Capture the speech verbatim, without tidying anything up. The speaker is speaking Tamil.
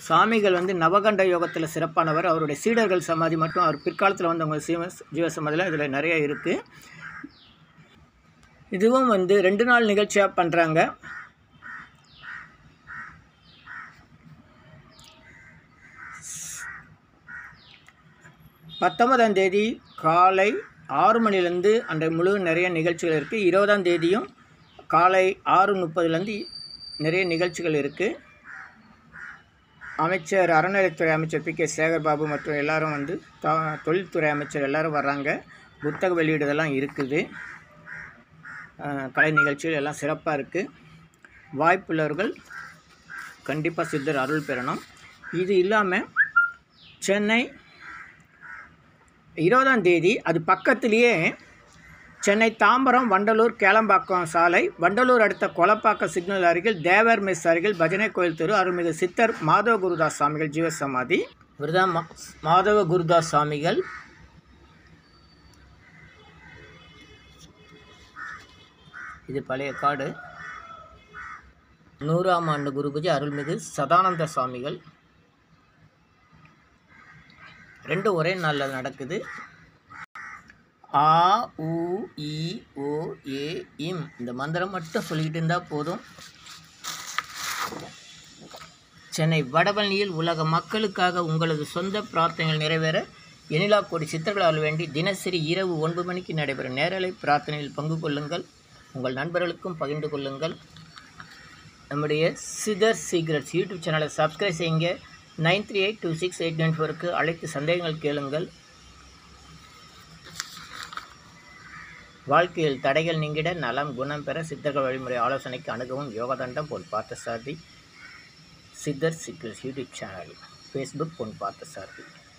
சாமிகள் வந்து நவகண்ட யோகத்தில் சிறப்பானவர். அவருடைய சீடர்கள் சமாதி மட்டும் அவர் பிற்காலத்தில் வந்தவங்க சீவ ஜீவசமாதியில் இதில் நிறைய இருக்குது. இதுவும் வந்து ரெண்டு நாள் நிகழ்ச்சியாக பண்ணுறாங்க. பத்தொன்பதாம் தேதி காலை ஆறு மணிலேருந்து அந்த முழு நிறைய நிகழ்ச்சிகள் இருக்குது. இருபதாம் தேதியும் காலை ஆறு முப்பதுலேருந்து நிறைய நிகழ்ச்சிகள் இருக்குது. அமைச்சர் அறநிலையத்துறை அமைச்சர் பி கே சேகர் பாபு மற்றும் எல்லோரும் வந்து த தொழில்துறை அமைச்சர் எல்லோரும் வர்றாங்க. புத்தக வெளியீடுதெல்லாம் இருக்குது. கலை நிகழ்ச்சிகள் எல்லாம் சிறப்பாக இருக்குது. வாய்ப்புள்ளவர்கள் கண்டிப்பாக சித்தர் அருள் பெறணும். இது இல்லாமல் சென்னை இருபதாம் தேதி அது பக்கத்துலேயே சென்னை தாம்பரம் வண்டலூர் கேளம்பாக்கம் சாலை, வண்டலூர் அடுத்த கொலப்பாக்கம் சிக்னல் அருகில் தேவர் மெஸ் அருகில் பஜனை கோயில் தெரு அருள்மிகு சித்தர் மாதவ குருதாஸ் சாமிகள் ஜீவசமாதி. இவர்தான் மாதவ குருதாஸ் சாமிகள். இது பழைய காடு. நூறாம் ஆண்டு குருபூஜை அருள்மிகு சதானந்த சாமிகள். ரெண்டும் ஒரே நாளில் நடக்குது. ஆ உ இ ஓ ஏ இம் இந்த மந்திரம் மட்டும் சொல்லிக்கிட்டு இருந்தால் போதும். சென்னை வடபழனியில் உலக மக்களுக்காக உங்களது சொந்த பிரார்த்தனைகள் நிறைவேற எனிலா கோடி சித்தர்களால் வேண்டி தினசரி இரவு ஒன்பது மணிக்கு நடைபெறும் நேரலை பிரார்த்தனையில் பங்கு கொள்ளுங்கள். உங்கள் நண்பர்களுக்கும் பகிர்ந்து கொள்ளுங்கள். நம்முடைய சிதர் சீக்ரெட்ஸ் யூடியூப் சேனலை சப்ஸ்கிரைப் செய்யுங்க. Nine three eight two six eight nine ஃபோருக்கு அழைத்து சந்தேகங்கள் கேளுங்கள். வாழ்க்கையில் தடைகள் நீங்கிட நலம் குணம் பெற சித்தர்கள் வழிமுறை ஆலோசனைக்கு அணுகவும் யோகதண்டம் பொன் பார்த்தசாரதி சித்தர் சீக்ரெட்ஸ் யூடியூப் சேனல், ஃபேஸ்புக் பொன் பார்த்தசாரதி.